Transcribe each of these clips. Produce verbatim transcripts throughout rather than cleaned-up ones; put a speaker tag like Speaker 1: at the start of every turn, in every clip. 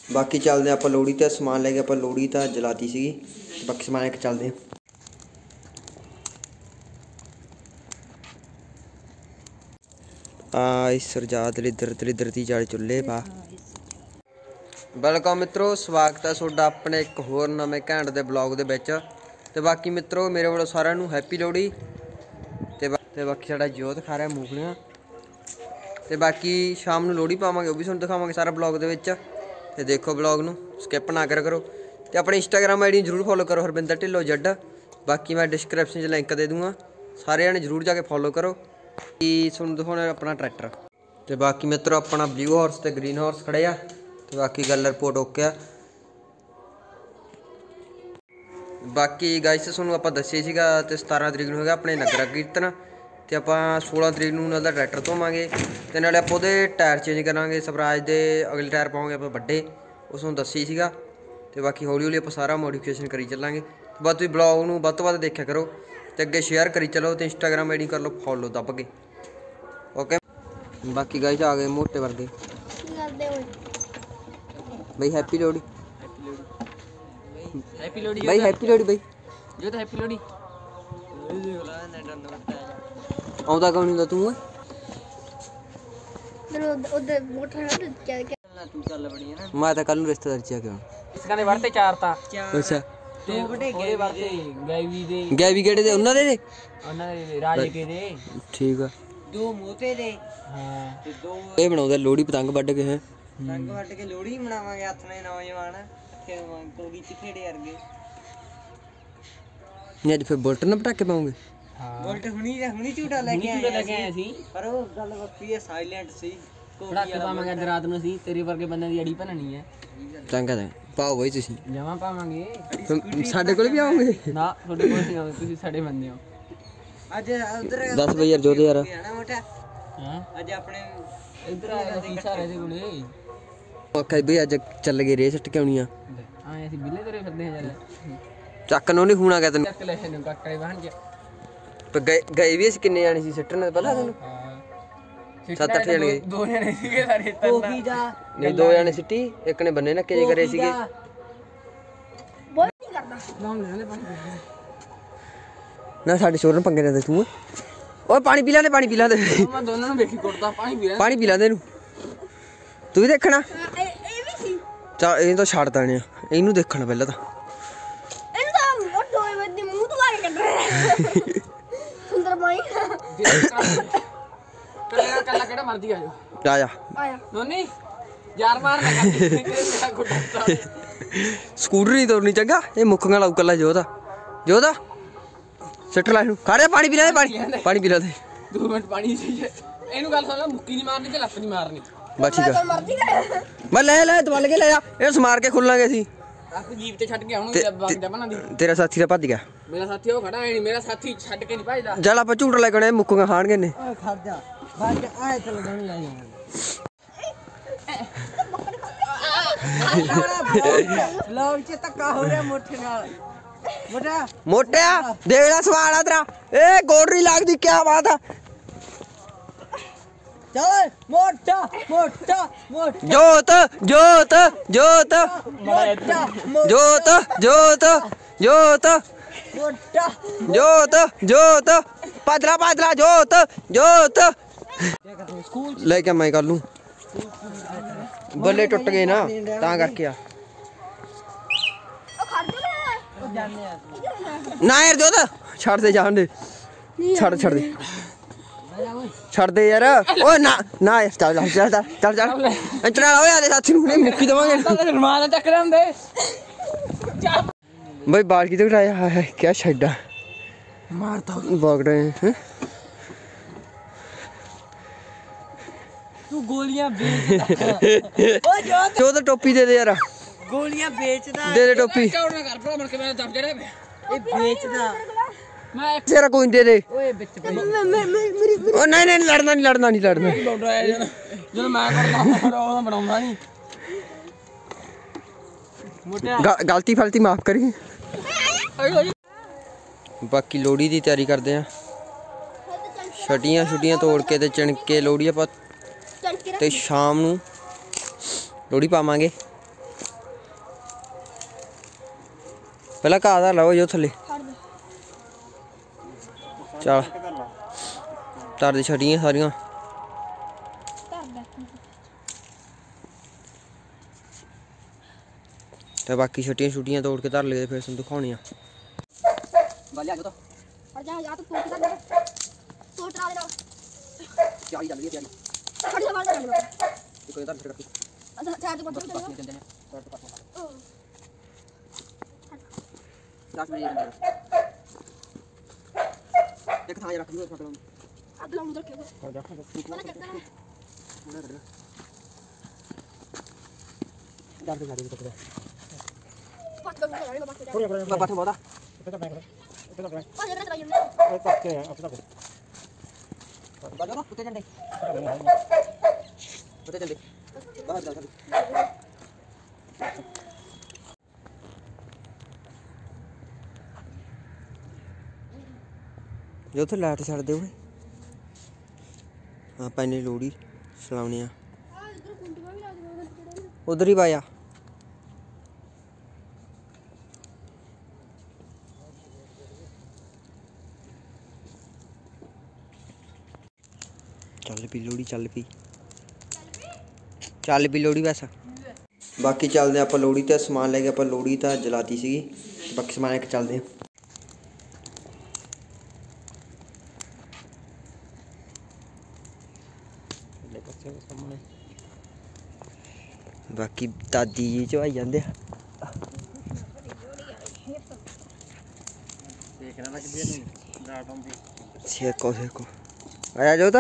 Speaker 1: बाकी चलते आप लोहड़ी तो समान लैके आप लोहड़ी तो जलाती सी, बाकी समान लैके चलते हैं। आ सरजा दलिद्र दलिद्र दी जड़ चुल्हे पा। वेलकम मित्रों, स्वागत है तुहाडा अपने एक होर नवें घैंट दे ब्लॉग दे विच। ते बाकी मित्रों मेरे वालों सारिआं नूं हैप्पी लोहड़ी। ते ते बाकी साडा जोत खा रहा मूंगफलियां। ते बाकी शाम नूं लोहड़ी पावांगे, वो भी तुहानूं दिखावांगे सारा ब्लॉग दे विच। ते देखो ब्लॉग नूं स्किप ना करा करो। ते अपनी इंस्टाग्राम आई डी जरूर फॉलो करो, हरविंदर ढिल्लों जड। बाकी मैं डिस्क्रिप्शन च लिंक दे दूँगा, सारे जने जरूर जाके फॉलो करो। कि तुहानूं दिखाउणा अपना ट्रैक्टर। ते बाकी मित्रों अपना ब्लू हॉर्स ते ग्रीन हॉर्स खड़े आ। ते बाकी गल रिपोर्ट ओके आ। बाकी गाइस तुहानूं आपां दस्सिआ सीगा ते सतारह तरीक नूं हैगा अपने नगरा कीर्तन। ते आपां सोलह तरीक नूं उन्हां दा ट्रैक्टर धोवांगे ते नाले आपां ओहदे टायर चेंज करांगे। स्वराज दे अगले टायर पावांगे आपां वड्डे, उस तुहानूं दस्सी सीगा। ते बाकी हौली हौली आपां सारा मोडिफिकेशन करी चलांगे। ते बाकी ब्लॉग नूं वध तों वध देखिआ करो ते अग्गे शेयर करी चलो ते इंस्टाग्राम आई डी कर लो फॉलो दब के। ओके बाकी गाइस आ गए मोटे वर्गे भाई। हैप्पी लोहड़ी हैप्पी लोहड़ी भाई, हैप्पी लोहड़ी भाई। जो तो हैप्पी लोहड़ी आउंदा कौन हुंदा तू? मैं तो कल नूं रिश्तेदारी च गया। इसका ने वरते चार ता। अच्छा दो बटे गए वरते गैवी दे। गैवी केड़े दे? उन्हां दे उन्हां दे राजे के दे। ठीक है। दो मोते दे। हां ते दो ए बनाउंदे लोहड़ी पतंग वड्ड के हैं। पतंग वड्ड के लोहड़ी मनावांगे हत्थ ने नौजवान इकट्ठे कोगी च खेड़े अरगे। ने फिर बुलट ना पटाके पाओगे? हां बुलट हुणी हुणी झूटा लेके आए लेके आए सी, पर वो गल वक्री है साइलेंट सी। पटाके पावांगे अज रात नूं सी, तेरे वर्गे बंदे दी अड़ी भननी है। चंगा ते पाओ भाई तुसीं। जमा पावांगे। साडे कोल भी आओगे? ना ਤੁਹਾਡੇ ਕੋਲ ਨਹੀਂ ਆਉਂਦੇ, ਤੁਸੀਂ ਸਾਡੇ ਬੰਦੇ ਹੋ। ਅੱਜ ਉਧਰ दस ਬਈ ਯਾਰ ਜੋ ਤੇ ਯਾਰ ਹਾਂ ਅੱਜ ਆਪਣੇ ਇੱਧਰ ਆਇਆ ਸੀ ਸਾਰੇ ਦੇ ਕੋਲੇ। ਓਕੇ ਬਈ ਅੱਜ ਚੱਲ ਗਏ ਰੇਸ ਟਕਾਉਣੀ ਆ। ਆਏ ਅਸੀਂ ਬਿੱਲੇ ਤੇਰੇ ਫਿਰਦੇ ਆ ਚੱਲ। ਚੱਕ ਨੂੰ ਨਹੀਂ ਖੂਣਾ ਗਿਆ ਤੈਨੂੰ। ਚੱਕ ਲੈ ਇਹਨੂੰ ਕੱਕੜੇ ਬਾਹਨ ਚ। ਤੇ ਗਏ ਗਏ ਵੀ ਅਸੀਂ ਕਿੰਨੇ ਜਾਣੇ ਸੀ ਸਿੱਟਣ ਨਾਲ ਪਹਿਲਾਂ ਤੈਨੂੰ? ਸੱਤ ਅੱਠ ਜਣੇ। ਦੋ ਜਣੇ ਸੀਗੇ ਸਾਰੇ ਕੋਕੀ ਦਾ। ਨਹੀਂ ਦੋ ਜਣੇ ਸਿੱਟੀ, ਇੱਕ ਨੇ ਬੰਨੇ ਨੱਕੇ ਜੇ ਕਰੇ ਸੀਗੇ। ਬਹੁਤ ਨਹੀਂ ਕਰਦਾ ਨਾਮ ਲੈ ਲੈ ਪਾਣੀ ਨਾ ਸਾਡੇ ਸ਼ੋਰ ਨੂੰ ਪੰਗੇ ਲੈਂਦੇ ਤੂੰ। ਓਏ ਪਾਣੀ ਪੀ ਲੈਂਦੇ, ਪਾਣੀ ਪੀ ਲੈਂਦੇ। ਮੈਂ ਦੋਨਾਂ ਨੂੰ ਵੇਖੀ ਕੁੱਟਦਾ। ਪਾਣੀ ਪੀ ਲੈ, ਪਾਣੀ ਪੀ ਲੈਂਦੇ ਇਹਨੂੰ। ਤੂੰ ਵੀ ਦੇਖਣਾ? ਇਹ ਵੀ ਸੀ। ਚਾ ਇਹ ਤਾਂ ਛੱਡ ਦੇਣੇ ਆ, ਇਹਨੂੰ ਦੇਖਣਾ ਪਹਿਲਾਂ ਤਾਂ। ਇਹਨੂੰ ਤਾਂ ਉਹ ਦੋਏ ਵੱਡੀ ਮੂੰਹ ਤੋਂ ਲਾ ਕੇ ਕੱਢ ਰਿਹਾ ਸੁੰਦਰ ਮਾਈ। ਕੱਲਾ ਕੱਲਾ ਕਿਹੜਾ ਮਰਦੀ ਆ ਜਾ ਆ ਜਾ ਆਇਆ ਨੋਨੀ ਯਾਰ ਮਾਰ ਨਾ ਕਰ ਕੁੱਟਦਾ। ਸਕੂਟਰ ਨਹੀਂ ਤੋੜਨੀ ਚੰਗਾ, ਇਹ ਮੁੱਖਾਂ ਲਾਉ ਕੱਲਾ ਜੋਦਾ ਜੋਦਾ ਸਿੱਟ ਲੈ ਇਹਨੂੰ। ਖਾ ਰਿਹਾ ਪਾਣੀ ਪੀ ਲੈ, ਪਾਣੀ ਪਾਣੀ ਪੀ ਲੈ ਤੇ ਦੋ ਮਿੰਟ ਪਾਣੀ ਸੀ। ਇਹਨੂੰ ਗੱਲ ਸੁਣ, ਮੁੱਕੀ ਨਹੀਂ ਮਾਰਨੀ ਤੇ ਲੱਤ ਨਹੀਂ ਮਾਰਨੀ ਬਸ। ਠੀਕ ਆ ਮੈਂ ਲੈ ਲੈ ਦਵਲ ਕੇ ਲੈ ਜਾ, ਇਹ ਸਮਾਰ ਕੇ ਖੁੱਲਾਂਗੇ ਅਸੀਂ। ਆਪੇ ਜੀਪ ਤੇ ਛੱਡ ਕੇ ਆਉਣਗੇ ਬਾਗ ਜਾ ਬਣਾ ਦੀ। ਤੇਰਾ ਸਾਥੀ ਤਾਂ ਭੱਜ ਗਿਆ। ਮੇਰਾ ਸਾਥੀ ਉਹ ਖੜਾ ਹੈ ਨਹੀਂ, ਮੇਰਾ ਸਾਥੀ ਛੱਡ ਕੇ ਨਹੀਂ ਭੱਜਦਾ। ਚੱਲ ਆਪਾਂ ਝੂਟ ਲੈ ਕੇ ਮੁੱਕੀਆਂ ਖਾਣਗੇ ਨੇ। ਓਏ ਖੜ ਜਾ ਭੱਜ ਆਏ ਚੱਲ ਜਾਣ ਲੈ ਜਾ। ਲੋਕ ਚ ਧੱਕਾ ਹੋ ਰਿਹਾ ਮੋਟੇ ਨਾਲ। ਮੋਟਾ ਮੋਟਿਆ ਦੇਖ ਲੈ ਸਵਾਲ ਆ ਤੇਰਾ। ਇਹ ਗੋਡਰੀ ਲੱਗਦੀ ਕੀ ਬਾਤ ਆ। ਚੱਲ ਮੋਟਾ ਮੋਟਾ ਮੋਟਾ ਜੋਤ ਜੋਤ ਜੋਤ ਜੋਤ ਜੋਤ ਜੋਤ ਮੋਟਾ ਜੋਤ ਜੋਤ ਪਾਦਰਾ ਪਾਦਰਾ ਜੋਤ ਜੋਤ ਲੈ ਕੇ ਮੈਂ ਕਰ ਲੂੰ। ਬੱਲੇ ਟੁੱਟ ਗਏ ਨਾ ਤਾਂ ਕਰਕੇ ਆ। ਨਾ ਯਾਰ ਜੋਤ ਛੱਡ ਦੇ, ਜਾਣ ਦੇ, ਛੱਡ ਛੱਡ ਦੇ ਛੱਡ ਦੇ ਯਾਰ। ਓਏ ਨਾ ਨਾ ਚੱਲ ਚੱਲ ਚੱਲ ਚੱਲ ਚੱਲ ਇੰਟਰਨਲ ਹੋਇਆ ਦੇ ਸਾਥੀ ਨੂੰ ਮੁੱਕੀ ਦੇਵਾਂਗੇ। ਰਮਾਨ ਚੱਕ ਲੈਂਦੇ ਬਈ ਬਾਲ ਕਿਤੇ ਉਠਾਇਆ। ਹਾਏ ਹਾਏ ਕੀ ਛੱਡਾ ਮਾਰਤਾ ਭਾਗ ਰਹੇ ਹੈ। ਤੂੰ ਗੋਲੀਆਂ ਵੇਚਦਾ। ਓ ਜੋ ਤਾਂ ਟੋਪੀ ਦੇ ਦੇ ਯਾਰ। ਗੋਲੀਆਂ ਵੇਚਦਾ ਦੇ ਦੇ ਟੋਪੀ। ਚੌੜ ਨਾ ਕਰ ਭਰਾ, ਮੁੜ ਕੇ ਮੈਂ ਦੱਬ ਜੜੇ ਇਹ ਵੇਚਦਾ। ਮੈਂ ਤੇਰਾ ਕੋਈ ਦੇ ਦੇ। ਓਏ ਵਿੱਚ ਪਈ ਓ ਨਹੀਂ ਨਹੀਂ ਲੜਨਾ ਨਹੀਂ ਲੜਨਾ ਨਹੀਂ ਲੜਨਾ। ਜਦੋਂ ਮੈਂ ਕਰਦਾ ਉਹ ਬਣਾਉਂਦਾ ਨਹੀਂ। ਮੋਟਿਆ ਗਲਤੀ ਫਲਤੀ ਮਾਫ ਕਰੀ। ਬਾਕੀ ਲੋਹੜੀ ਦੀ ਤਿਆਰੀ ਕਰਦੇ ਆ। ਛਟੀਆਂ ਛੁੱਟੀਆਂ ਤੋੜ ਕੇ ਤੇ ਚਣਕੇ ਲੋਹੜੀ ਆਪਾਂ ਤੇ ਸ਼ਾਮ ਨੂੰ ਲੋਹੜੀ ਪਾਵਾਂਗੇ। पहला घा धा लाओ जो थले चल तर दी छड़ियां सारियां तो बाकी छट्टियां छुट्टियां तोड़ के धर ले फिर तुम दिखानियां एक थां रख दियो फोटो अगला उधर के मैंने कितना डाल के ला दे तो पांच का लगा लो बात थोड़ी बात बहुत आ इतना बैग इतना बैग पांच जरा चाहिए ना एक तक के अपना को बाजो ना कुत्ते झंडे कुत्ते झंडे बाहर जा जो तो लाइट छड़ दे हाँ पैने लोड़ी चलाने उधर ही पाया चल पी लोड़ी चल पी चल पी लोड़ी वैसा बाकी चलते आप लोड़ी तो समान लेके आप लोड़ी तो जलाती सी बाकी समान लेके चलते हैं बाकी दादी जी चवाई जाते सेको सेको आया जोत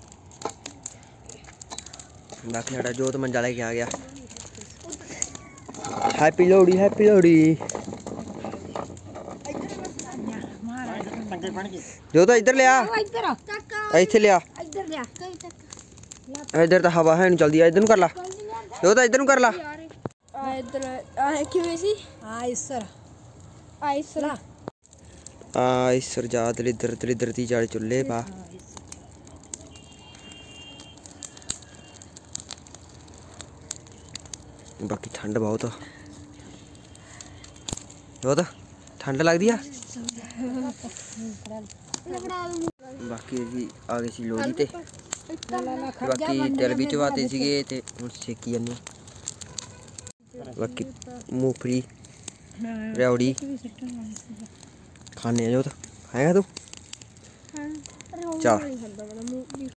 Speaker 1: बाकी साडा जोत मंजा लेके आ गया हैप्पी लोहड़ी हैप्पी लोहड़ी जोत इधर लिया इत्थे लिया इधर तो हवा है नहीं चलती इधर कर ला जो तो इधर कर ला इधर क्यों ऐसी आइसर आइसर आइसर जा तेरे इधर तेरे इधर ती जाड़े चुल्ले पा बाकी ठंड बहुत बहुत ठंड लगती है बाकी आ गई सी लोहड़ी ते बाकी तिल भी चवाते सीगे ते हुण सेकी जन्ने बाकी मूंगफली रेवड़ी खाने जो तो खाएगा तू चल